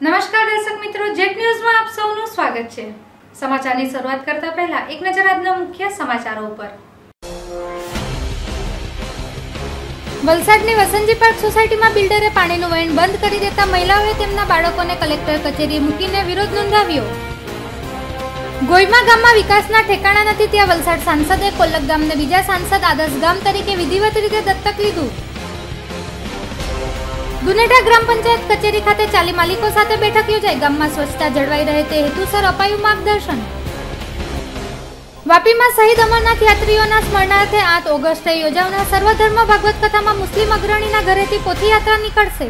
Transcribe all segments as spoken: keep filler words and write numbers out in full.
નમસ્કાર દર્શક મિત્રો, જેટ ન્યૂઝમાં આપ સૌનું સ્વાગત છે। સમાચારની શરૂઆત કરતા પહેલા એક નજર આજના મુખ્ય સમાચારો ઉપર। વલસાડની વસંતજી પાર્ક સોસાયટીમાં બિલ્ડરે પાણીનું વહેણ બંધ કરી દેતા મહિલાઓએ તેમના બાળકોને કલેક્ટર કચેરીએ મૂકીને વિરોધ નોંધાવ્યો। ગોઈમા ગામમાં વિકાસના ઠેકાણા નથી, ત્યાં વલસાડ સાંસદે કોલક ગામને બીજા સાંસદ આદર્શ ગામ તરીકે વિધિવત રીતે દત્તક લીધું। દુનેડા ગ્રામ પંચાયત કચેરી ખાતે ચાલી માલિકો સાથે બેઠક યોજાઈ, ગામમાં સ્વચ્છતા જળવાઈ રહે તે હેતુસર અપાયું માર્ગદર્શન। વાપીમાં શહીદ અમરનાથ યાત્રીઓના સ્મરણાર્થે આઠ ઓગસ્ટે યોજાનાર સર્વધર્મ ભાગવત કથામાં મુસ્લિમ અગ્રણીના ઘરેથી પોથીયાત્રા નીકળશે।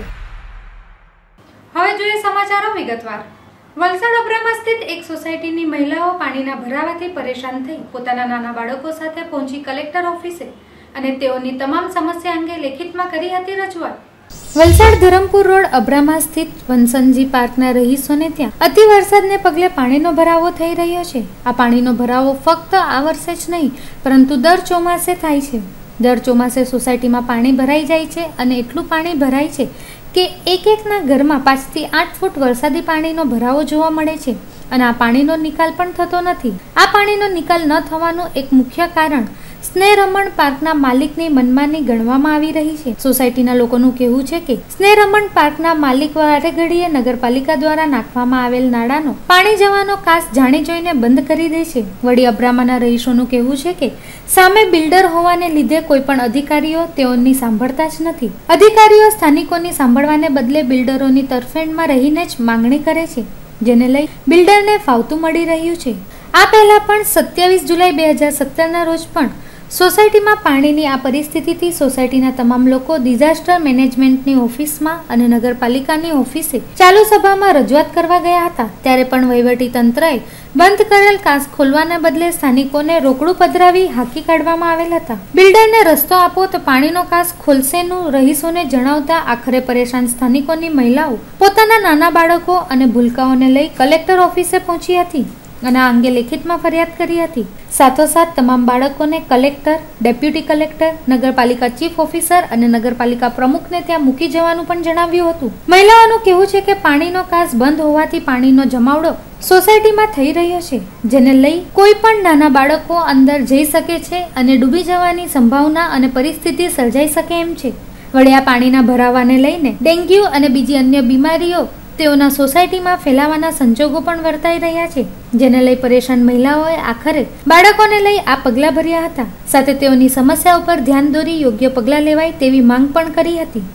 હવે જોઈએ સમાચારો વિગતવાર। વલસાડ અબ્રામા સ્થિત એક સોસાયટીની મહિલાઓ પાણીના ભરાવાથી પરેશાન થઈ પોતાના નાના બાળકો સાથે પહોંચી કલેક્ટર ઓફિસે અને તેઓની તમામ સમસ્યા અંગે લેખિતમાં કરી હતી રજૂઆત। વલસાડ ધરમપુર રોડ અબ્રામા સ્થિત વસંતજી પાર્કના રહીશોને ત્યાં અતિ વરસાદને પગલે પાણીનો ભરાવો થઈ રહ્યો છે। આ પાણીનો ભરાવો ફક્ત આ વર્ષે જ નહીં પરંતુ દર ચોમાસે થાય છે। દર ચોમાસે સોસાયટીમાં પાણી ભરાઈ જાય છે અને એટલું પાણી ભરાય છે કે એક એકના ઘરમાં પાંચથી આઠ ફૂટ વરસાદી પાણીનો ભરાવો જોવા મળે છે અને આ પાણીનો નિકાલ પણ થતો નથી। આ પાણીનો નિકાલ ન થવાનું એક મુખ્ય કારણ સ્નેહરમણ પાર્કના માલિકની મનમાની ગણવામાં આવી રહી છે। સોસાયટીના લોકોનું કહેવું છે કે સ્નેહરમણ પાર્કના માલિક વારે ઘડીએ નગરપાલિકા દ્વારા નાખવામાં આવેલ નાળાનો પાણી જવાનો કાસ જાણી જોઈને બંધ કરી દે છે। વળી અબ્રામાના રહીશોનું કહેવું છે કે સામે બિલ્ડર હોવાને લીધે કોઈ પણ અધિકારીઓ તેઓની સાંભળતા જ નથી। અધિકારીઓ સ્થાનિકોની સાંભળવાને બદલે બિલ્ડરોની તરફેણમાં રહીને જ માંગણી કરે છે, જેને લઈ બિલ્ડરને ફાવતું મળી રહ્યું છે। આ પહેલા પણ સત્યાવીસ જુલાઈ બે હજાર સત્તરના રોજ પણ સોસાયટીમાં પાણીની આ પરિસ્થિતિથી સોસાયટીના તમામ લોકો ડિઝાસ્ટર મેનેજમેન્ટની ઓફિસમાં અને નગરપાલિકાની ઓફિસે ચાલુ સભામાં રજૂઆત કરવા ગયા હતા, ત્યારે પણ વહીવટી તંત્રએ બંધ કરેલ કાસ ખોલવાના બદલે સ્થાનિકોને રોકડું પધરાવી હાંકી કાઢવામાં આવેલ હતા। બિલ્ડરને રસ્તો આપો તો પાણીનો કાસ ખોલશેનું રહીશોને જણાવતા આખરે પરેશાન સ્થાનિકોની મહિલાઓ પોતાના નાના બાળકો અને ભૂલકાઓને લઈ કલેક્ટર ઓફિસે પહોંચી હતી અને આ અંગે લેખિતમાં ફરિયાદ કરી હતી। સાથોસાથ તમામ બાળકોને કલેક્ટર, ડેપ્યુટી કલેક્ટર, નગરપાલિકા ચીફ ઓફિસર અને નગરપાલિકા પ્રમુખને ત્યાં મૂકી જવાનું પણ જણાવ્યું હતું। મહિલાઓનું કહેવું છે કે પાણીનો કાસ બંધ હોવાથી પાણીનો જમાવડો સોસાયટીમાં થઈ રહ્યો છે, જેને લઈ કોઈ પણ નાના બાળકો અંદર જઈ શકે છે અને ડૂબી જવાની સંભાવના અને પરિસ્થિતિ સર્જાઈ શકે એમ છે। વળી આ પાણીના ભરાવાને લઈને ડેન્ગ્યુ અને બીજી અન્ય બીમારીઓ તેઓના સોસાયટીમાં ફેલાવાના સંજોગો પણ વર્તાઈ રહ્યા છે, જેને લઈ પરેશાન મહિલાઓએ આખરે બાળકોને લઈ આ પગલાં ભર્યા હતા। સાથે તેઓની સમસ્યા ઉપર ધ્યાન દોરી યોગ્ય પગલાં લેવાય તેવી માંગ પણ કરી હતી।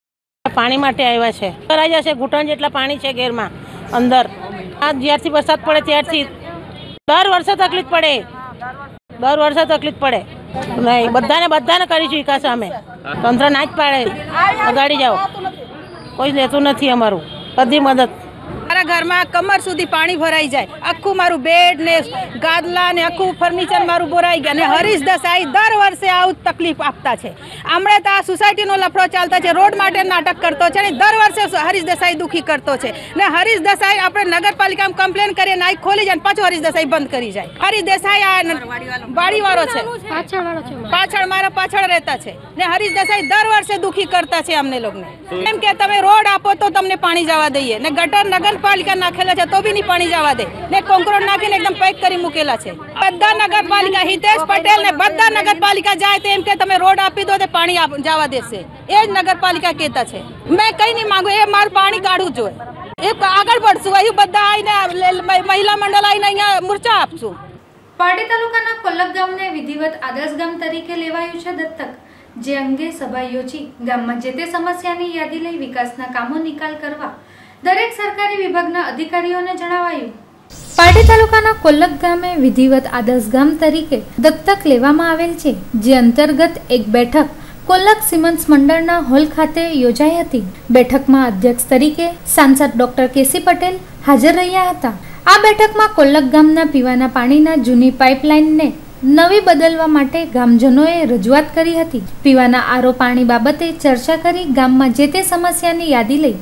પાણી માટે આવ્યા છે, ભરાઈ જશે, ઘૂંટણ જેટલા પાણી છે ઘેરમાં અંદર। આ જ્યારથી વરસાદ પડે ત્યારથી દર વર્ષે તકલીફ પડે, દર વર્ષે તકલીફ પડે નહીં। બધાને બધાને કરીશું વિકાસ, અમે તંત્ર ના જ પાડે અગાડી જાઓ, કોઈ લેતું નથી અમારું બધી મદદ। મારા ઘરમાં કમર સુધી પાણી ભરાઈ જાય, આખું મારું બેડ ને ગાદલા ને આખું ફર્નિચર મારું ભરાઈ ગયા ને હરીશ દેસાઈ દર વર્ષે આવું તકલીફ આપતા છે। હમણાં તો આ સોસાયટીનો લફડો ચાલતા છે, રોડ માટે નાટક કરતો છે ને દર વર્ષે હરીશ દેસાઈ દુખી કરતો છે ને હરીશ દેસાઈ આપણે નગરપાલિકામાં કમ્પ્લેન કરીએ ને આ ખોલી જાય પાછો હરીશ દેસાઈ બંધ કરી જાય। હરીશ દેસાઈ આ વાડીવાળો છે, પાછળ મારા પાછળ રહેતા છે ને હરીશ દેસાઈ દર વર્ષે દુખી કરતા છે અમને લોકોને, એમ કે તમે રોડ આપો તો તમને પાણી જવા દઈએ ને ગટર નગરપાલિકા નાખેલા છે તો બી નહીં પાણી જવા દે ને કોન્ક્રીટ નાખીને એકદમ પેક કરી મૂકેલા છે। બધા નગરપાલિકા હિતેશ પટેલ ને બધા નગરપાલિકા જાય તો એમ કે તમે રોડ આપી દો તો પાણી જવા દેશે, એ જ નગરપાલિકા કહેતા છે। મેં કઈ નહીં માંગુ, એ મારું પાણી કાઢવું જોઈએ, એ આગળ પડશું, અહીં બધા આવીને મહિલા મંડળ આવીને અહીંયા મોરચા આપશું। પારડી તાલુકાના કોલક ગામને વિધિવત આદર્શ ગામ તરીકે લેવાયું છે દત્તક, જે અંગે સભા યોજી ગામમાં જે તે સમસ્યાની યાદી લઈ વિકાસના કામો નિકાલ કરવા દરેક સરકારી વિભાગના અધિકારીઓને જણાવાયું। પારડી તાલુકાના કોલક ગામે વિધિવત આદર્શ ગામ તરીકે દત્તક લેવામાં આવેલ છે, જે અંતર્ગત એક બેઠક કોલક સિમન્સ મંડળના હોલ ખાતે યોજાઈ હતી। બેઠકમાં અધ્યક્ષ તરીકે સાંસદ ડોક્ટર કેસી પટેલ હાજર રહ્યા હતા। આ બેઠકમાં કોલક ગામના પીવાના પાણીના જૂની પાઇપલાઇનને નવી બદલવા માટે ગામજનોએ રજૂઆત કરી હતી। પીવાના આરો પાણી બાબતે ચર્ચા કરી ગામમાં જે તે સમસ્યાની યાદી લઈ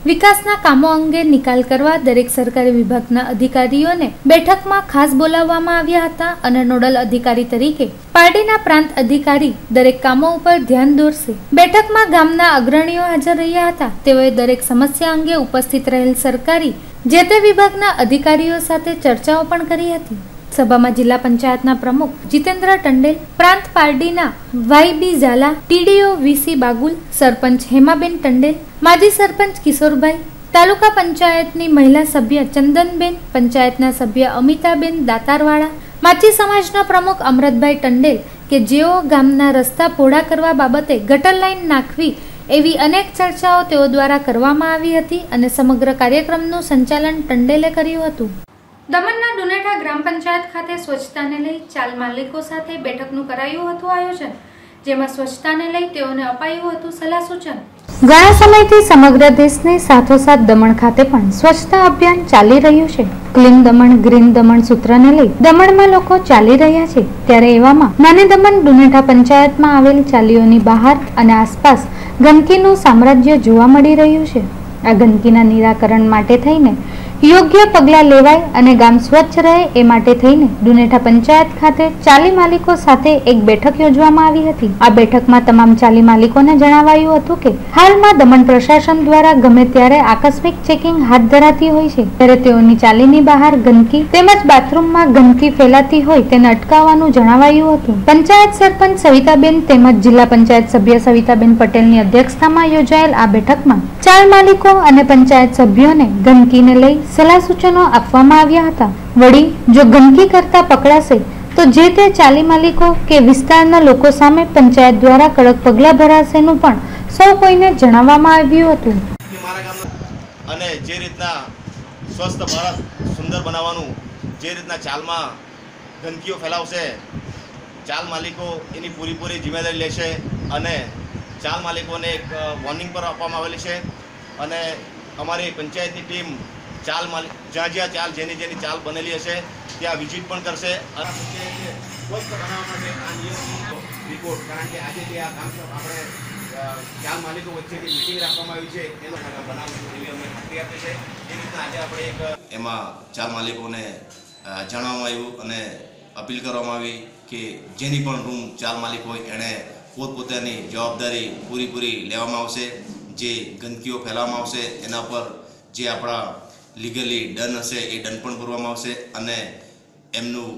વિકાસના કામો અંગે નિકાલ કરવા દરેક સરકારી વિભાગના અધિકારીઓને બેઠકમાં ખાસ બોલાવવામાં આવ્યા હતા અને નોડલ અધિકારી તરીકે પાર્ટીના પ્રાંત અધિકારી દરેક કામો ઉપર ધ્યાન દોરશે. બેઠકમાં ગામના અગ્રણીઓ હાજર રહ્યા હતા. તેઓએ દરેક સમસ્યા અંગે ઉપસ્થિત રહેલ સરકારી જે તે વિભાગના અધિકારીઓ સાથે ચર્ચાઓ પણ કરી હતી. સભામાં જિલ્લા પંચાયતના પ્રમુખ જીતેન્દ્ર ટંડેલ, પ્રાંત પાર્ટીના Y B Zala, TDO VC Bagul, સરપંચ હેમાબેન ટંડેલ, માજી સરપંચ કિશોરભાઈ, તાલુકા પંચાયતની મહિલા સભ્ય ચંદનબેન, પંચાયતના સભ્ય અમિતાબેન દાતારવાળા, માછી સમાજના પ્રમુખ અમૃતભાઈ ટંડેલ કે જેઓ ગામના રસ્તા પહોળા કરવા બાબતે ગટર લાઈન નાખવી એવી અનેક ચર્ચાઓ તેઓ દ્વારા કરવામાં આવી હતી અને સમગ્ર કાર્યક્રમનું સંચાલન ટંડેલે કર્યું હતું. દમણના ડુનેઠા ગ્રામ પંચાયત ખાતે સ્વચ્છતાને લઈ ચાલ માલિકો સાથે બેઠકનું કરાયું હતું આયોજન, જેમાં સ્વચ્છતાને લઈ તેઓને અપાયું હતું સલાહ સૂચન. ઘણા સમયથી સમગ્ર દેશની સાથોસાથ દમણ ખાતે પણ સ્વચ્છતા અભિયાન ચાલી રહ્યું છે. ક્લીન દમણ ગ્રીન દમણ સૂત્રને લઈ દમણમાં લોકો ચાલી રહ્યા છે. ત્યારે એવામાં નાની દમણ ડુનેઠા પંચાયતમાં આવેલ ચાલીઓની બહાર અને આસપાસ ગંદકીનું સામ્રાજ્ય જોવા મળી રહ્યું છે. આ ગંદકીના નિરાકરણ માટે થઈને યોગ્ય પગલાં લેવાય અને ગામ સ્વચ્છ રહે એ માટે થઈને ડુનેઠા પંચાયત ખાતે ચાલી માલિકો સાથે એક બેઠક યોજવામાં આવી હતી. આ બેઠકમાં તમામ ચાલી માલિકોને જણાવાયું હતું કે હાલમાં દમણ પ્રશાસન દ્વારા ગમે ત્યારે આકસ્મિક ચેકિંગ હાથ ધરાતી હોય છે, ત્યારે તેઓની ચાલીની બહાર ગંદકી તેમજ બાથરૂમમાં ગંદકી ફેલાતી હોય તેને અટકાવવાનું જણાવાયું હતું. પંચાયત સરપંચ સવિતાબેન તેમજ જિલ્લા પંચાયત સભ્ય સવિતાબેન પટેલની અધ્યક્ષતામાં યોજાયેલ આ બેઠકમાં ચાલ માલિકો અને પંચાયત સભ્યોને ગંદકીને લઈ સલાહ સૂચનો આપવામાં આવ્યા હતા. વળી જો ગંદકી કરતા પકડાશે તો જે તે ચાલી માલિકો કે વિસ્તારના લોકો સામે પંચાયત દ્વારા કડક પગલાં ભરાશેનું પણ સૌ કોઈને જણાવવામાં આવ્યું હતું. અને જે રીતના સ્વસ્થ ભારત સુંદર બનાવવાનું, જે રીતના ચાલમાં ગંદકીઓ ફેલાવશે, ચાલ માલિકો એની પૂરેપૂરી જિમ્મેદારી લેશે અને ચાલ માલિકોને એક વોર્નિંગ પર આપવામાં આવેલી છે અને અમારી પંચાયતની ટીમ ચાલ માલિક જ્યાં જ્યાં ચાલ જેની જેની ચાલ બનેલી હશે ત્યાં વિઝિટ પણ કરશે. સ્વસ્થ બનાવવા માટે આ નિયમની રિપોર્ટ, કારણ કે આજે જે આ કામ આપણે ચાલ માલિકો વચ્ચેની મિટિંગ રાખવામાં આવી છે એનો બનાવશું એવી અમને ખાતરી આપે છે. એ રીતના આજે આપણે એક એમાં ચાલ માલિકોને જણાવવામાં આવ્યું અને અપીલ કરવામાં આવી કે જેની પણ રૂમ ચાલ માલિક હોય એણે પોતપોતાની જવાબદારી પૂરીપૂરી લેવામાં આવશે. જે ગંદકીઓ ફેલાવવામાં આવશે એના પર જે આપણા લીગલી દંડ હશે એ દંડ પણ ભરવામાં આવશે અને એમનું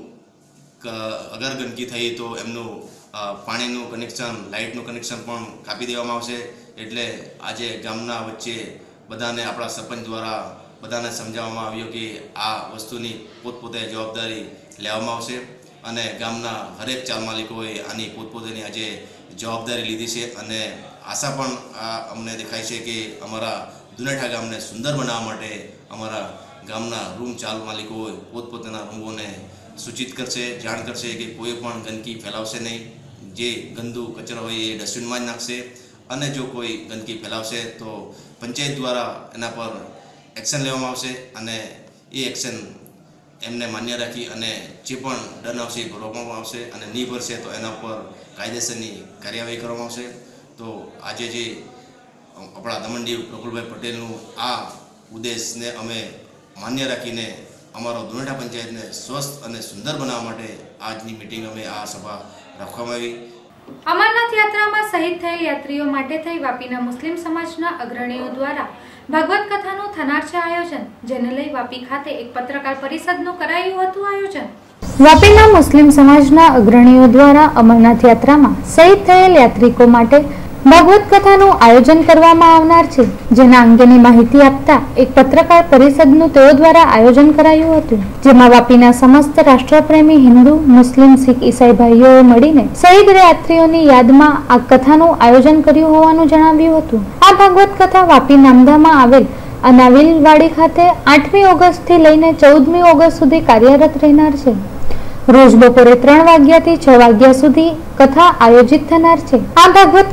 અગર ગંદકી થઈ તો એમનું પાણીનું કનેક્શન, લાઇટનું કનેક્શન પણ કાપી દેવામાં આવશે. એટલે આજે ગામના વચ્ચે બધાને આપણા સરપંચ દ્વારા બધાને સમજાવવામાં આવ્યું કે આ વસ્તુની પોતપોતે જવાબદારી લેવામાં આવશે અને ગામના હરેક ચાલ માલિકોએ આની પોતપોતાની આજે જવાબદારી લીધી છે અને આશા પણ અમને દેખાય છે કે અમારા દુનેઠા ગામને સુંદર બનાવવા માટે અમારા ગામના રૂમ ચાલ માલિકોએ પોતપોતાના રૂમોને સૂચિત કરશે, જાણ કરશે કે કોઈ પણ ગંદકી ફેલાવશે નહીં. જે ગંદુ કચરો હોય એ ડસ્ટબિનમાં જ નાખશે અને જો કોઈ ગંદકી ફેલાવશે તો પંચાયત દ્વારા એના પર એક્શન લેવામાં આવશે અને એ એક્શન એમને માન્ય રાખી અને જે પણ દંડ આવશે એ ભરવામાં આવશે અને નહીં ભરશે તો એના પર કાયદેસરની કાર્યવાહી કરવામાં આવશે. તો આજે જે આપણા દમણદેવ પ્રફુલભાઈ પટેલનું આ ઉદ્દેશને અમે માન્ય રાખીને અમારો દુનેઠા પંચાયતને સ્વસ્થ અને સુંદર બનાવવા માટે આજની મિટિંગ અમે આ સભા રાખવામાં આવી. અમરનાથ યાત્રામાં શહીદ થયેલ યાત્રીઓ માટે થઈ વાપીના મુસ્લિમ સમાજના અગ્રણીઓ દ્વારા ભાગવત કથાનું થનાર છે આયોજન, જેને લઈ વાપી ખાતે એક પત્રકાર પરિષદનું કરાયું હતું આયોજન. વાપીના મુસ્લિમ સમાજના અગ્રણીઓ દ્વારા અમરનાથ યાત્રામાં શહીદ થયેલ યાત્રિકો માટે ભાગવત કથાનું આયોજન કરવામાં આવનાર છે, જેના અંગેની માહિતી આપતા એક પત્રકાર પરિષદનું તેઓ દ્વારા આયોજન કરાયું હતું, જેમાં વાપીના સમસ્ત રાષ્ટ્રપ્રેમી હિન્દુ, મુસ્લિમ, શીખ, ઈસાઈ ભાઈઓએ મળીને શહીદ યાત્રીઓની યાદમાં આ કથાનું આયોજન કર્યું હોવાનું જણાવ્યું હતું. આ ભાગવત કથા વાપી નામધામાં આવેલ અનાવિલવાડી ખાતે આઠમી ઓગસ્ટથી લઈને ચૌદમી ઓગસ્ટ સુધી કાર્યરત રહેનાર છે. રોજ બપોરે ત્રણ વાગ્યાથી છ વાગ્યા સુધી કથા આયોજિત થનાર છે. આ ભાગવત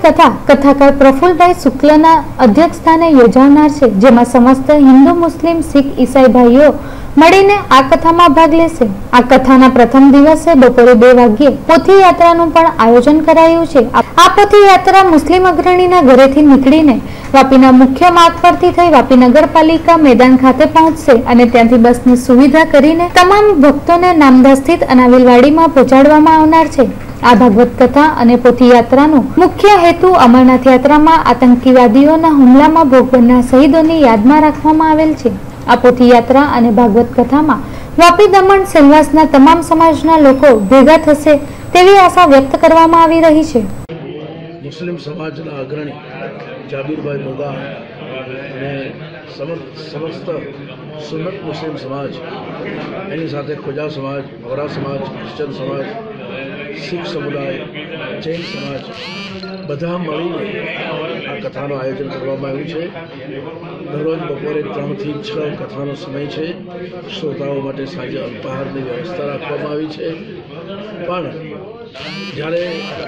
કથા કથાકાર પ્રફુલભાઈ શુક્લના અધ્યક્ષસ્થાને યોજાનાર છે, જેમાં સમસ્ત હિન્દુ, મુસ્લિમ, શીખ, ઈસાઈ ભાઈઓ મળીને આ કથામાં ભાગ લેશે. આ કથાના પ્રથમ દિવસે બપોરે બે વાગ્યે પોથી યાત્રાનું પણ આયોજન કરાયું છે. આ પોથી યાત્રા મુસ્લિમ અગ્રણીના ઘરેથી નીકળીને વાપીના મુખ્ય માર્ગ પરથી થઈ વાપી નગરપાલિકા મેદાન ખાતે પહોંચશે અને ત્યાંથી બસની સુવિધા કરીને તમામ ભક્તોને નામદા સ્થિત અનાવિલવાડીમાં પહોંચાડવામાં આવનાર છે. આ ભાગવત કથા અને પોથી યાત્રાનો મુખ્ય હેતુ અમરનાથ યાત્રામાં આતંકવાદીઓના હુમલામાં ભોગ બનનાર શહીદોની યાદમાં રાખવામાં આવેલ છે. આ પોથી યાત્રા અને ભાગવત કથામાં વાપી, દમણ, સેલવાસના તમામ સમાજના લોકો ભેગા થશે તેવી આશા વ્યક્ત કરવામાં આવી રહી છે. મુસ્લિમ સમાજના અગ્રણી જાબીરભાઈ મોગા અને સમસ્ત સુન્નત મુસ્લિમ સમાજ, એની સાથે ખોજા સમાજ, વોરા સમાજ, ક્રિશ્ચન સમાજ, શીખ સમુદાય, જૈન સમાજ બધા મળીને આ કથાનું આયોજન કરવામાં આવ્યું છે. દરરોજ બપોરે ત્રણથી છ કથાનો સમય છે. શ્રોતાઓ માટે સાંજે અલ્પાહારની વ્યવસ્થા રાખવામાં આવી છે. પણ જ્યારે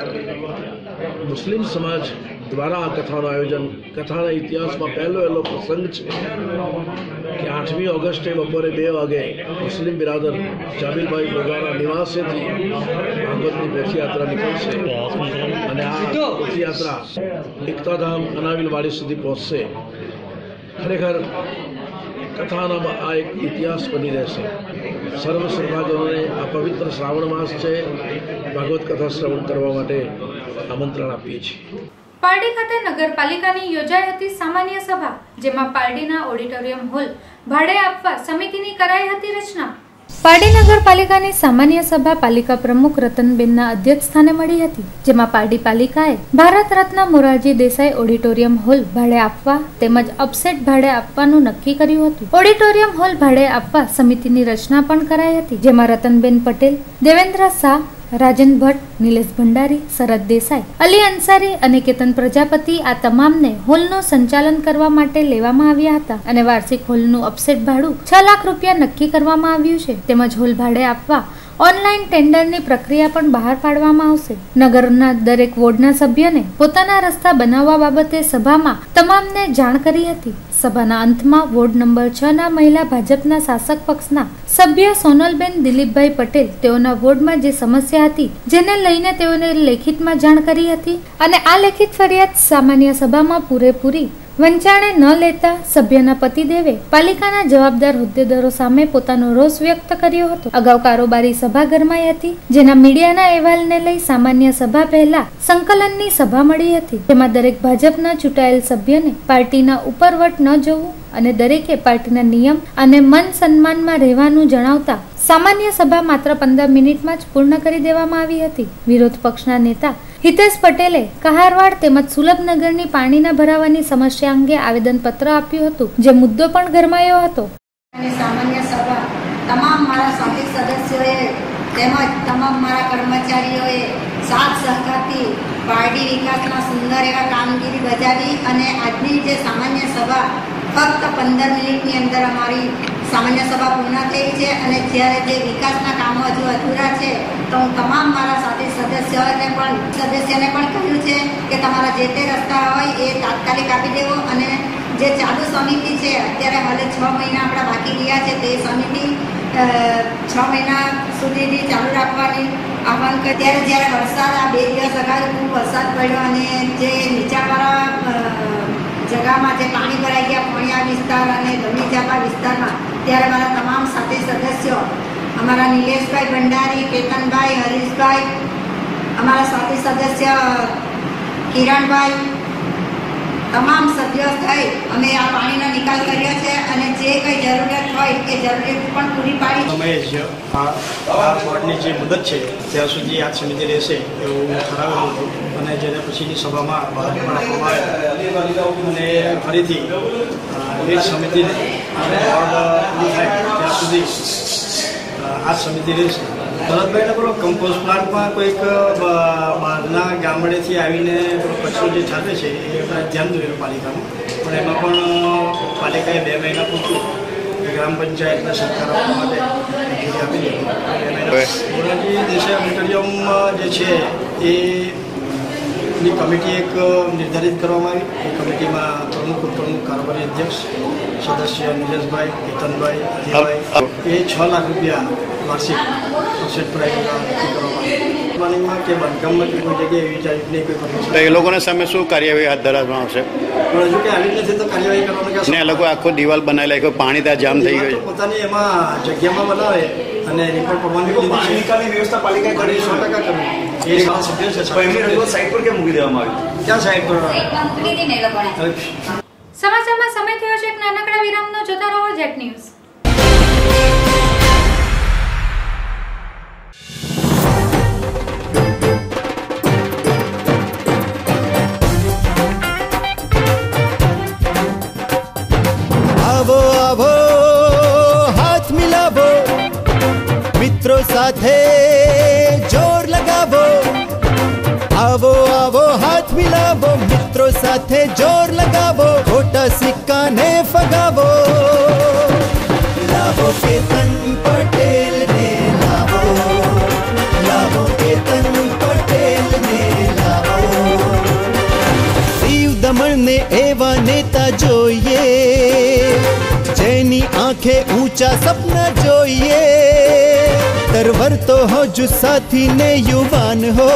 મુસ્લિમ સમાજ દ્વારા આ કથાનું આયોજન, કથાના ઇતિહાસમાં પહેલો એલો પ્રસંગ છે કે આઠમી ઓગસ્ટે બપોરે બે વાગે મુસ્લિમ બિરાદર જાબીરભાઈ મોગાના નિવાસેથી ભાગવતની પોથીયાત્રા નીકળશે અને આ પોથીયાત્રા એકતાધામ અનાવિલવાડી સુધી પહોંચશે. ખરેખર કથાના આ એક ઇતિહાસ બની રહેશે. સર્વ શ્રદ્ધાળુઓને આ પવિત્ર શ્રાવણ માસ છે, ભાગવત કથા શ્રવણ કરવા માટે આમંત્રણ આપીએ છીએ. પારડી ખાતે નગરપાલિકાની યોજાઈ હતી સામાન્ય સભા, જેમાં પારડીના ઓડિટોરિયમ હોલ ભાડે આપવા સમિતિની કરાઈ હતી રચના. પારડી નગરપાલિકાની સામાન્ય સભા પાલિકા પ્રમુખ રતનબેનના અધ્યક્ષસ્થાને મળી હતી, જેમાં પારડી પાલિકાએ ભારત રત્ન મોરારજી દેસાઈ ઓડિટોરિયમ હોલ ભાડે આપવા તેમજ અપસેટ ભાડે આપવાનું નક્કી કર્યું હતું. ઓડિટોરિયમ હોલ ભાડે આપવા સમિતિની રચના પણ કરાઈ હતી, જેમાં રતનબેન પટેલ, દેવેન્દ્ર શાહ, રાજન ભટ્ટ, નિલેશ ભંડારી, શરદ દેસાઈ, અલી અંસારી અને કેતન પ્રજાપતિ આ તમામને હોલનું સંચાલન કરવા માટે લેવામાં આવ્યા હતા અને વાર્ષિક હોલનું અપસેટ ભાડું છ લાખ રૂપિયા નક્કી કરવામાં આવ્યું છે. તેમજ હોલ ભાડે આપવા ઓનલાઈન ટેન્ડરની પ્રક્રિયા પણ બહાર પાડવામાં આવશે. નગરના દરેક વોર્ડના સભ્યને પોતાના રસ્તા બનાવવા બાબતે સભામાં તમામને જાણ કરી હતી. સભાના અંતમાં વોર્ડ નંબર છ ના મહિલા ભાજપના શાસક પક્ષના સભ્ય સોનલબેન દિલીપભાઈ પટેલ તેઓના વોર્ડમાં જે સમસ્યા હતી જેને લઈને તેઓને લેખિતમાં જાણ કરી હતી અને આ લેખિત ફરિયાદ સામાન્ય સભામાં પૂરેપૂરી વંચાણે ન લેતા સભ્યના પતિદેવે પાલિકાના જવાબદાર હોદ્દેદારો સામે પોતાનો રોષ વ્યક્ત કર્યો હતો. અગાઉ કારોબારી સભા ગરમાઈ હતી, જેના મીડિયાના અહેવાલને લઈ સામાન્ય સભા પહેલા સંકલનની સભા મળી હતી, જેમાં દરેક ભાજપના ચૂંટાયેલ સભ્યને પાર્ટીના ઉપરવટ ન જવું અને દરેકે પાર્ટીના નિયમ અને મન સન્માનમાં રહેવાનું જણાવતા સામાન્ય સભા માત્ર પંદર મિનિટમાં જ પૂર્ણ કરી દેવામાં આવી હતી. વિરોધ પક્ષના નેતા હિતેશ પટેલે કહારવાડ તેમજ સુલભનગરની પાણીના ભરાવાની સમસ્યા અંગે આવેદનપત્ર આપ્યું હતું, જે મુદ્દો પણ ગરમાયો હતો. સામાન્ય સભા તમામ મારા સાથી સદસ્યોએ તેમજ તમામ મારા કર્મચારીઓએ સાથ સહકારથી પારડી વિકાસમાં સુંદર એવા કામગીરી બજાવી અને આજની જે સામાન્ય સભા ફક્ત પંદર મિનિટની અંદર અમારી સામાન્ય સભા પૂર્ણ થઈ છે અને જ્યારે જે વિકાસના કામો હજુ અધૂરા છે તો હું તમામ મારા સાથી સદસ્યોને પણ સદસ્યને પણ કહ્યું છે કે તમારા જે તે રસ્તા હોય એ તાત્કાલિક આપી દેવો અને જે ચાલુ સમિતિ છે અત્યારે હાલે છ મહિના આપણા બાકી રહ્યા છે તે સમિતિ છ મહિના સુધીની ચાલુ રાખવાની આહવાન કરે. ત્યારે જ્યારે વરસાદ આ બે દિવસ અગાઉ ખૂબ વરસાદ પડ્યો અને જે નીચાણવાળા જગામાં જે પાણી ભરાઈ ગયા પોણિયા વિસ્તાર અને ધમી ચાપા વિસ્તારમાં, ત્યારે મારા તમામ સાથી સદસ્યો અમારા નિલેશભાઈ ભંડારી, કેતનભાઈ, હરીશભાઈ, અમારા સાથી સદસ્ય કિરણભાઈ, તમામ સભ્યો થઈ અમે આ પાણીનો નિકાલ કર્યો છે અને જે કંઈ જરૂરિયાત હોય એ જરૂરિયાત પણ પૂરી પાડી. સમયે જ આ બોર્ડની જે મુદત છે ત્યાં સુધી આ સમિતિ રહેશે એવું ઠરાવેલું હતું અને જેને પછીની સભામાં બહાર પણ આપવામાં આવ્યું અને ફરીથી એ સમિતિને બોર્ડ પૂરું થાય ત્યાં સુધી આ સમિતિ રહેશે. ભરતભાઈને પેલો કમ્પોઝ પ્લાન્ટમાં કોઈક બહારના ગામડેથી આવીને પેલો કચરો જે છાપે છે એ આપણે ધ્યાન દોર્યું પાલિકાનું, પણ એમાં પણ પાલિકાએ બે મહિના પૂરતું ગ્રામ પંચાયતને સરકાર આપવા માટે આપી દીધી. મોરારજી દેસાઈ ઓડિટોરિયમ જે છે એ ની કમિટી એક નિર્ધારિત કરવામાં આવી. એ કમિટીમાં પ્રમુખ ઉપપ્રમુખ કારોબારી અધ્યક્ષ સદસ્ય નિલેશભાઈ, કેતનભાઈ, અજયભાઈ એ છ લાખ રૂપિયા વાર્ષિક પ્રોસેસ પ્રાઇસ નક્કી કરવામાં આવી. પ્લાનિંગમાં કે બાંધકામમાં કે કોઈ જગ્યાએ એવી ટાઈપની કોઈ પરમિશન તો એ લોકોને સામે શું કાર્યવાહી હાથ ધરવામાં આવશે? પણ હજુ કે આવી જ નથી તો કાર્યવાહી કરવાનું ને એ લોકો આખો દિવાલ બનાવેલા કે પાણી ત્યાં જામ થઈ ગયું પોતાની એમાં જગ્યામાં બનાવે અને રિપોર્ટ પરવાનગી લીધી નિકાલની વ્યવસ્થા પાલિકાએ કરી સો ટકા કરવી. એ સભ્ય છે સાઈડ પર કેમ મૂકી દેવામાં આવી? ક્યાં સાઈડ પર? સમાચારમાં સમય થયો છે એક નાનકડા વિરામનો. જોતા રહો જેટ ન્યૂઝ. આવો આવો હાથ મિલાવો, મિત્રો સાથે જોર લગાવો. આવો આવો હાથ મિલાવો, મિત્રો સાથે જોર લગાવો, ખોટા સિક્કાને ફગાવો. લાવો કેતન પટેલ ને લાવો, લાવો કેતન પટેલ ને લાવો. દીવ દમણ ને એવા નેતા જોઈએ, જેની આંખે ઊંચા સપના જોઈએ. તરવરતો હો જુસ્સાથી ને યુવાન હો,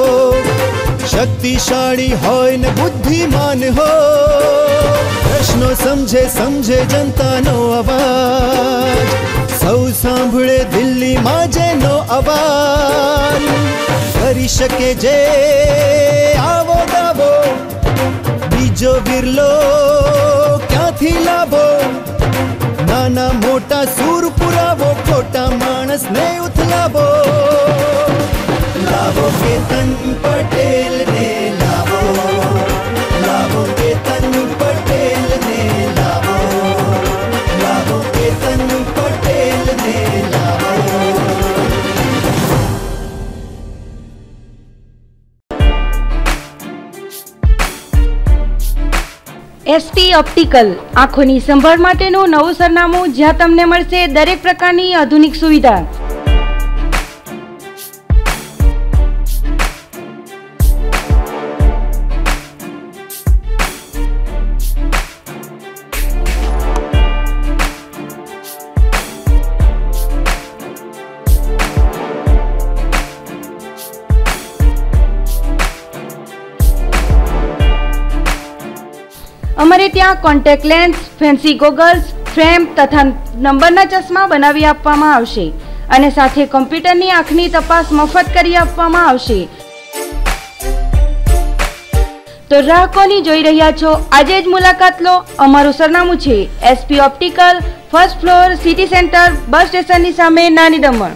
શક્તિશાળી હોય ને બુદ્ધિમાન હો. પ્રશ્નો સમજે સમજે જનતાનો અવાજ, સૌ સાંભળે દિલ્હીમાં જેનો અવાજ. કરી શકે જે આવો દાવો, બીજો બિરલો ક્યાંથી લાવો. નાના મોટા સૂર પુરાવો, ખોટા માણસને ઉથલાવો. લાવો કેતન પટેલ ને લાવો, લાવો કેતન પટેલ ને લાવો, લાવો કેતન પટેલ ને લાવો. એસપી ઓપ્ટિકલ આંખોની સંભાળ માટેનું નવું સરનામું, જ્યાં તમને મળશે દરેક પ્રકારની આધુનિક સુવિધા. અમારે ત્યાં contact lens, fancy goggles, frame તથા નંબરના ચશ્મા બનાવી આપવામાં આવશે અને સાથે કોમ્પ્યુટરની આંખની તપાસ મફત કરી આપવામાં આવશે. તો ગ્રાહકોની જોઈ રહ્યા છો, આજે જ મુલાકાત લો. અમારું સરનામું છે SP optical, first floor, city centre, bus સ્ટેશનની સામે, નાની દમણ.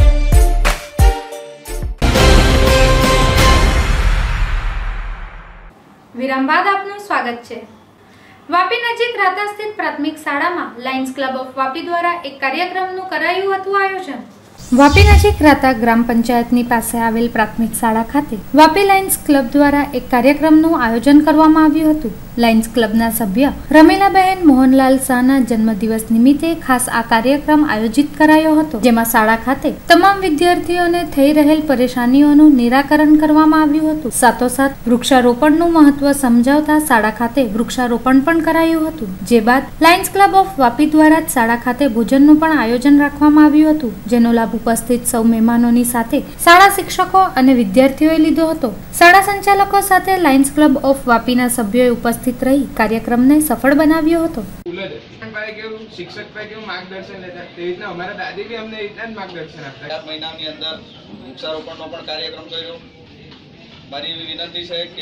વિરામ બાદ આપનું સ્વાગત છે. વાપી નજીક રાતા સ્થિત પ્રાથમિક શાળામાં લાયન્સ ક્લબ ઓફ વાપી દ્વારા એક કાર્યક્રમનું કરાયું હતું આયોજન. વાપી નજીક રાતા ગ્રામ પંચાયતની પાસે આવેલ પ્રાથમિક શાળા ખાતે વાપી લાયન્સ ક્લબ દ્વારા એક કાર્યક્રમનું આયોજન કરવામાં આવ્યું હતું. લાયન્સ ક્લબના સભ્ય રમીલાબહેન મોહનલાલ શાહના જન્મદિવસ નિમિત્તે ખાસ આ કાર્યક્રમ આયોજિત કરાયો હતો, જેમાં શાળા ખાતે તમામ વિદ્યાર્થીઓને થઈ રહેલ પરેશાનીઓનું નિરાકરણ કરવામાં આવ્યું હતું. સાથોસાથ વૃક્ષારોપણનું મહત્વ સમજાવતા શાળા ખાતે વૃક્ષારોપણ પણ કરાયું હતું. જે બાદ લાયન્સ ક્લબ ઓફ વાપી દ્વારા જ શાળા ખાતે ભોજનનું પણ આયોજન રાખવામાં આવ્યું હતું, જેનો લાભ ઉપસ્થિત સૌ મહેમાનોની સાથે શાળા શિક્ષકો અને વિદ્યાર્થીઓએ લીધો હતો. શાળા સંચાલકો સાથે લાયન્સ ક્લબ ઓફ વાપીના સભ્યોએ ઉપસ્થિત રહી કાર્યક્રમને સફળ બનાવ્યો હતો. શિક્ષક કેવું માર્ગદર્શન લેતા તે રીતના અમારા દાદી બી અમને રીતના જ માર્ગદર્શન આપતા. ચાર મહિનાની અંદર વૃક્ષારોપણનો પણ કાર્યક્રમ કર્યો. મારી એવી વિનંતી છે કે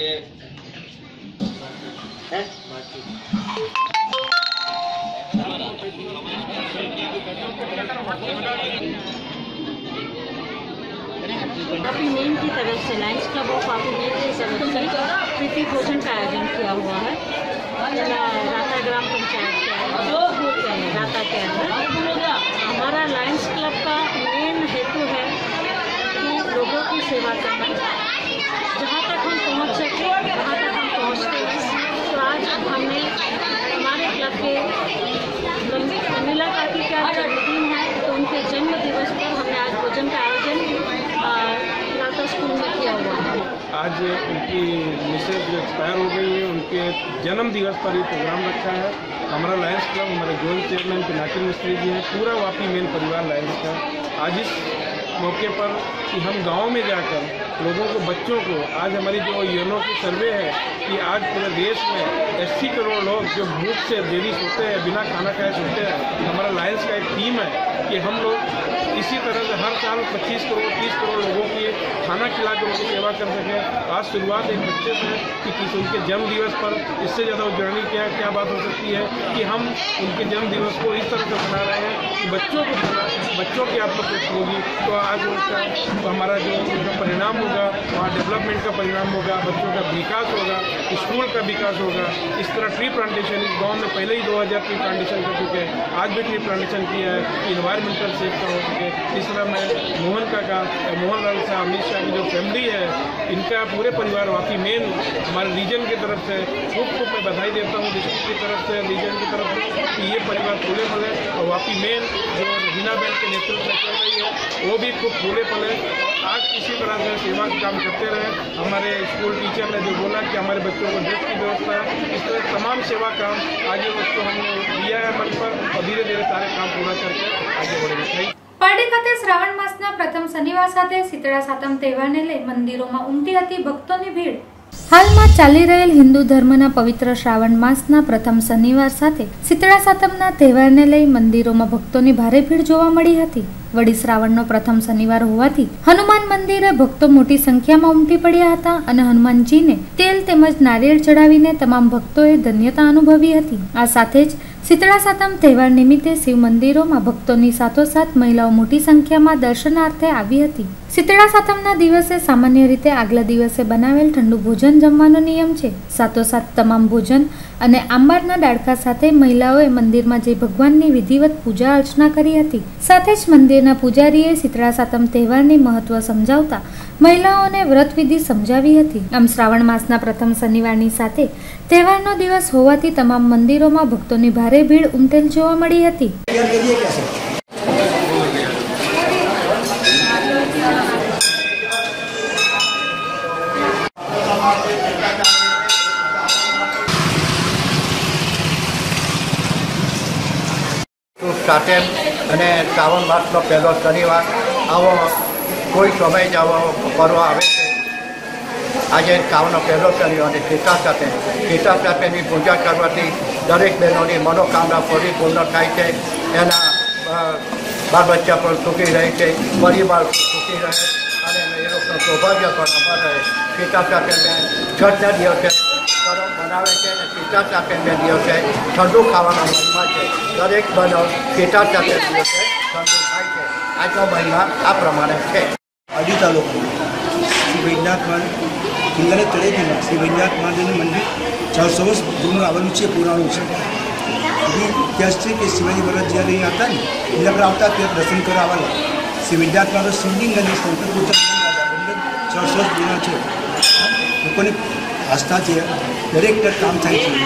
वापी मेन की तरफ से lions club of Vapi main की तरफ से प्रीति भोजन का आयोजन किया हुआ है राता ग्राम पंचायत के राता के अंदर. हमारा लायंस क्लब का मेन हेतु है कि लोगों की सेवा करना. जहाँ तक हम पहुँच सके वहाँ तक हम पहुँचते हैं. तो आज हमने हमारे क्लब के रमीला काकी का जन्मदिन है, तो उनके जन्म दिवस पर हमने आज भोजन का आयोजन राता स्कूल में किया हुआ है. आज उनकी मिसेज जो एक्सपायर हो गई है, उनके जन्म दिवस पर ये प्रोग्राम रखा है। हमारा लायंस क्लब, हमारे जोन चेयरमैन पिनाकी मिस्त्री जी हैं, पूरा वापी मेन परिवार लायंस का आज इस मौके पर कि हम गांव में जाकर लोगों को, बच्चों को, आज हमारी जो यूनो की सर्वे है कि आज पूरे देश में अस्सी करोड़ लोग जो भूख से डेली सोते हैं, बिना खाना खाए सोते हैं, हमारा लायंस का एक टीम है कि हम लोग इसी तरह से हर साल पच्चीस करोड़ तीस करोड़ लोगों की खाना खिला कर उनकी सेवा कर सकें। आज शुरुआत एक बच्चे से कि किस उनके जन्म दिवस पर इससे ज़्यादा जर्नी क्या क्या बात हो सकती है कि हम उनके जन्म दिवस को इस तरह से मना रहे हैं कि बच्चों को बच्चों की आत्मतृप्ति होगी तो आज उसका तो हमारा जो उनका परिणाम होगा वहाँ डेवलपमेंट का परिणाम होगा, बच्चों का विकास होगा, स्कूल का विकास होगा। इस तरह ट्री प्लांटेशन इस गाँव में पहले ही दो हज़ार ट्री प्लांटेशन कर चुके हैं, आज भी ट्री प्लांटेशन किया है कि इन्वायरमेंटल सेफ का हो सके। इस तरह मैं मोहन का का मोहन लाल शाह, अमित शाह की जो फैमिली है, इनका पूरे परिवार वापी मेन हमारे रीजन की तरफ से खूब खूब मैं बधाई देता हूँ, डिस्ट्रिक्ट की तरफ से, रीजन की तरफ से कि ये परिवार फूले फले और वापी मेन जो रीना बहन के नेतृत्व में चल रही है वो भी खूब फूले फले और आज इसी तरह से सेवा का काम करते रहे। हमारे स्कूल टीचर ने जो बोला कि हमारे बच्चों को ड्रेस की व्यवस्था, इस तरह तमाम सेवा काम आगे वस्तु हमने लिया है मन पर और धीरे धीरे सारे काम पूरा करके आगे बढ़ेंगे। પારડી ખાતે શ્રાવણ માસના પ્રથમ શનિવાર સાથે શીતળા સાતમ તહેવારને લઈ મંદિરોમાં ઉમટી હતી ભક્તોની ભીડ। હાલમાં ચાલી રહેલ હિન્દુ ધર્મના પવિત્ર શ્રાવણ માસના પ્રથમ શનિવાર સાથે શીતળા સાતમના તહેવારને લઈ મંદિરોમાં ભક્તોની ભારે ભીડ જોવા મળી હતી। વળી શ્રાવણનો પ્રથમ શનિવાર હોવાથી હનુમાન મંદિરે ભક્તો મોટી સંખ્યામાં ઉમટી પડ્યા હતા અને હનુમાનજીને તેલ તેમજ નારિયેળ ચડાવીને તમામ ભક્તોએ ધન્યતા અનુભવી હતી। આ સાથે જ શીતળા સાતમ તહેવાર નિમિત્તે શિવ મંદિરોમાં ભક્તોની સાથોસાથ મહિલાઓ મોટી સંખ્યામાં દર્શનાર્થે આવી હતી। શીતળા સાતમના દિવસે સામાન્ય રીતે આગલા દિવસે બનાવેલ ઠંડુ ભોજન જમવાનો નિયમ છે। સાથોસાથ તમામ ભોજન અને આંબારના ડાળખા સાથે મહિલાઓએ મંદિરમાં જઈ ભગવાનની વિધિવત પૂજા અર્ચના કરી હતી। સાથે જ મંદિરના પૂજારીએ શીતળા સાતમ તહેવારની મહત્વ સમજાવતા મહિલાઓને વ્રત વિધિ સમજાવી હતી। આમ શ્રાવણ માસના પ્રથમ શનિવારની સાથે તહેવારનો દિવસ હોવાથી તમામ મંદિરોમાં ભક્તોની ભારે ભીડ ઉમટેલ જોવા મળી હતી। સાતમ અને શ્રાવણ માસનો પહેલો શનિવાર આવો કોઈ સમય જ આવો પર્વ આવે છે। આજે શ્રાવણનો પહેલો શનિવાર અને શીતળા સાતમ શીતળા સાતમની પૂજા કરવાથી દરેક બહેનોની મનોકામના પરિપૂર્ણ થાય છે। એના બાળ બચ્ચા પણ સુખી રહે છે, પરિવાર સુખી રહે અને એ લોકોનું સૌભાગ્ય પણ અમર રહે। શીતળા સાતમને છઠના દિવસે પરબ બનાવે છે અને શીતળા સાતમને દિવસે ઠંડુ ખાવાનો મહિમા છે। દરેક બહેનો શીતળા સાતમ દિવસે ઠંડુ ખાય છે। આજનો મહિમા આ પ્રમાણે છે। પારડી તાલુકામાં શ્રી વૈદ્યનાથ મહાદેવ હિંગળે તળેટીમાં શ્રી વૈદ્યનાથ મહાદેવનું મંદિર ચારસો વર્ષ જૂનું આવેલું છે, પુરાણું છે। એની ઇતિહાસ છે કે શિવાજી મહારાજ જ્યારે અહીં હતા ને એના પર આવતા ત્યાં દર્શન કરવા આવેલા શ્રી વૈદ્યનાથ મહાદેવ શિવલિંગ અને શંકર પૂજા ચારસો વર્ષ જૂના છે। લોકોની આસ્થા છે, દરેક કામ થાય છે।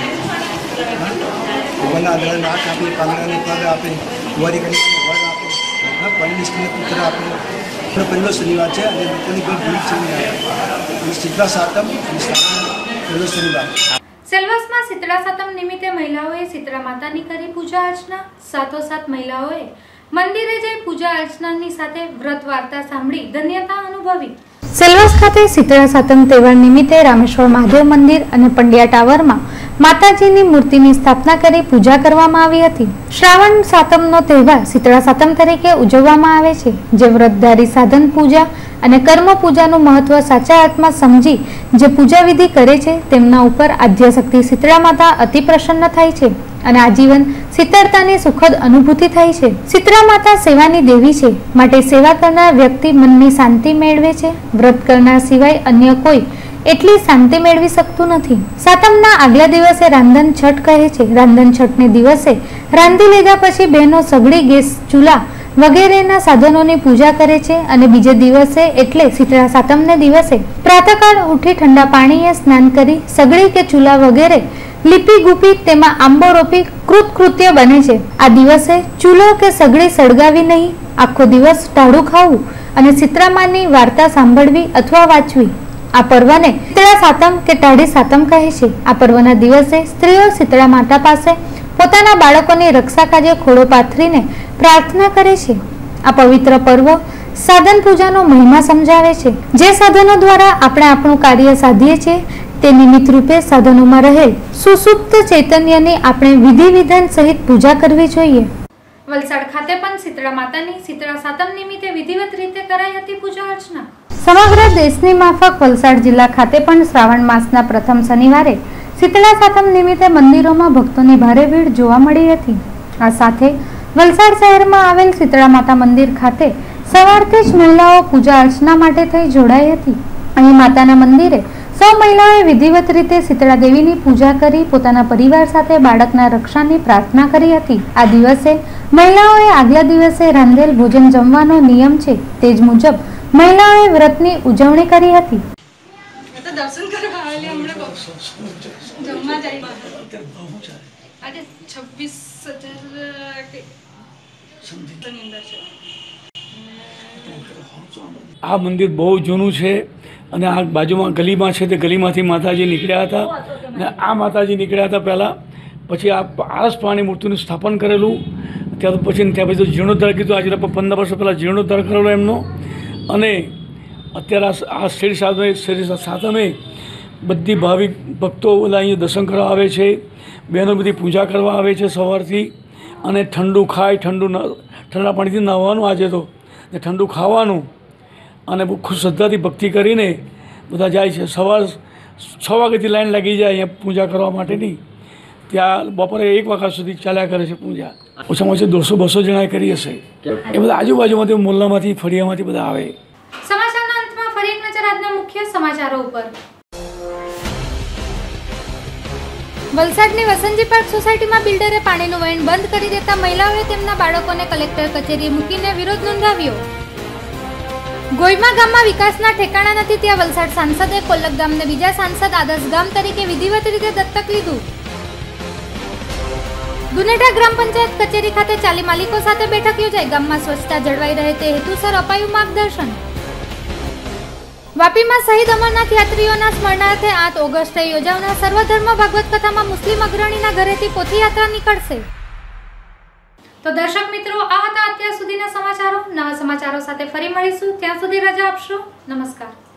ભગવાનના આધારે નાક આપે, પાંદડાને પગ આપે, કુંવારી કન્યાને વર આપે, પરણી સ્ત્રીને પુત્ર આપે। પણ પહેલો શનિવાર છે અને લોકોની બહુ ભીડ છે। શીતળા સાતમ પહેલો શનિવાર। સેલવાસમાં શીતળા સાતમ નિમિત્તે મહિલાઓએ શીતળા માતાની કરી પૂજા અર્ચના। સાથોસાથ મહિલાઓએ મંદિરે જઈ પૂજા અર્ચનાની સાથે વ્રત વાર્તા સાંભળી ધન્યતા અનુભવી। સેલવાસ ખાતે શીતળા સાતમ તહેવાર નિમિત્તે રામેશ્વર મહાદેવ મંદિર અને પંડ્યા ટાવરમાં માતાજીની મૂર્તિની સ્થાપના કરી પૂજા કરવામાં આવી હતી। શ્રાવણ સાતમનો તહેવાર શીતળા સાતમ તરીકે ઉજવવામાં આવે છે, જે વ્રતધારી સાધન પૂજા અને કર્મ પૂજાનું મહત્વ સાચા અર્થમાં સમજી જે પૂજા વિધિ કરે છે તેમના ઉપર આદ્યશક્તિ શીતળા માતા અતિ પ્રસન્ન થાય છે અને આજીવન શીતળતાની સુખદ અનુભૂતિ થાય છે। શીતળા માતા સેવાની દેવી છે, માટે સેવા કરનાર વ્યક્તિ મનની શાંતિ મેળવે છે। વ્રત કરનાર સિવાય અન્ય કોઈ એટલી શાંતિ મેળવી શકતું નથી। સાતમના આગલા દિવસે રાંધન છઠ કહે છે। રાંધન છઠને દિવસે રાંધી લીધા પછી બહેનો સગડી, ગેસ, ચૂલા વગેરેના સાધનોની પૂજા કરે છે અને બીજે દિવસે એટલે શીતળા સાતમને દિવસે પ્રાતઃકાળ ઉઠી ઠંડા પાણીએ સ્નાન કરી સગડી કે ચૂલા વગેરે લીપી ગુપી તેમાં આંબો રોપી કૃતકૃત્ય બને છે। આ દિવસે ચૂલો કે સગડી સળગાવી નહીં, આખો દિવસ ટાઢું ખાવું અને શીતળામાની વાર્તા સાંભળવી અથવા વાંચવી। આ પર્વને શીતળા સાતમ કે ટાઢી સાતમ કહે છે। આ પર્વના દિવસે સ્ત્રીઓ શીતળા માતા પાસે પોતાના બાળકોની રક્ષા કાજે ખોળો પાથરીને પ્રાર્થના કરે છે। આ પવિત્ર પર્વ સાધન પૂજાનો મહિમા સમજાવે છે। જે સાધનો દ્વારા આપણે આપણું કાર્ય સાધીએ છીએ તે નિમિત્ત રૂપે સાધનોમાં રહેલ સુસુપ્ત ચૈતન્યની આપણે વિધિ વિધાન સહિત પૂજા કરવી જોઈએ। વલસાડ ખાતે પણ શીતળા માતાની શીતળા સાતમ નિમિત્તે વિધિવત રીતે કરાઈ હતી પૂજા અર્ચના। સમગ્ર દેશની માફક વલસાડ જિલ્લા ખાતે પણ શ્રાવણ માસના પ્રથમ શનિવારે શીતળા સાતમ નિમિત્તે મંદિરોમાં ભક્તોની ભારે ભીડ જોવા મળી હતી। આ સાથે વલસાડ શહેરમાં આવેલ શીતળા માતા મંદિર ખાતે સવારથી જ મહિલાઓ પૂજા અર્ચના માટે થઈ જોડાઈ હતી। અહીં માતાના મંદિરે સૌ મહિલાઓએ વિધિવત રીતે શીતળા દેવીની પૂજા કરી પોતાના પરિવાર સાથે બાળકના રક્ષાની પ્રાર્થના કરી હતી। આ દિવસે મહિલાઓએ આગલા દિવસે રાંધેલ ભોજન જમવાનો નિયમ છે તે જ મુજબ મહિલાઓએ વ્રતની ઉજવણી કરી હતી। દર્શન કરવા આવેલી હમણાં જમવા જાય આજે છવ્વીસ હજાર કે સમથિંગની અંદર છે। આ મંદિર બહુ જૂનું છે અને આ બાજુમાં ગલીમાં છે તે ગલીમાંથી માતાજી નીકળ્યા હતા અને આ માતાજી નીકળ્યા હતા પહેલાં, પછી આ આરસ પાણી મૂર્તિનું સ્થાપન કરેલું, ત્યાર પછી ત્યાં પછી જીર્ણોદ્ધાર કીધું, આજે પંદર વર્ષ પહેલાં જીર્ણોદ્ધાર કરેલો એમનો। અને અત્યારે આ શેરી સાતમે શેરી સાતમે બધી ભાવિક ભક્તો બધા અહીંયા દર્શન કરવા આવે છે, બહેનો બધી પૂજા કરવા આવે છે સવારથી, અને ઠંડુ ખાય, ઠંડુ ઠંડા પાણીથી નહાવાનું આજે તો ને ઠંડુ ખાવાનું, અને બહુ ખુશ શ્રદ્ધાથી ભક્તિ કરીને બધા જાય છે। સવાર છ વાગ્યાથી લાઈન લાગી જાય અહીંયા પૂજા કરવા માટેની, ત્યાં બપોરે એક વાગ્યા સુધી ચાલ્યા કરે છે પૂજા। ઓછામાં ઓછા દોઢસો બસો જણાએ કરી હશે। એ બધા આજુબાજુમાંથી મોહલ્લામાંથી ફળિયામાંથી બધા આવે। સમાચારના અંતમાં ફરી એક નજર આજના મુખ્ય સમાચારો ઉપર। વલસાડની વસંતજી પાર્ક સોસાયટીમાં બિલ્ડરે પાણીનું વહેણ બંધ કરી દેતા મહિલાઓએ તેમના બાળકોને કલેક્ટર કચેરીએ મૂકીને વિરોધ નોંધાવ્યો। ગોઈમા ગામમાં વિકાસના ઠેકાણા નથી, ત્યાં વલસાડ સાંસદે કોલક ગામને બીજા સાંસદ આદર્શ ગામ તરીકે વિધિવત રીતે દત્તક લીધું। દુનેટા ગ્રામ પંચાયત કચેરી ખાતે ચાલી માલિકો સાથે બેઠક યોજાઈ, ગામમાં સ્વચ્છતા જળવાઈ રહે તે હેતુસર અપાયું માર્ગદર્શન। વાપીમાં શહીદ અમરનાથ યાત્રીઓના સ્મરણાર્થે આઠ ઓગસ્ટે યોજાનાર સર્વધર્મ ભાગવત કથામાં મુસ્લિમ અગ્રણીના ઘરેથી પોથીયાત્રા નીકળશે। તો દર્શક મિત્રો, આ હતા અત્યાર સુધીના સમાચારો। નવા સમાચારો સાથે ફરી મળીશું, ત્યાં સુધી રજા આપશો। નમસ્કાર।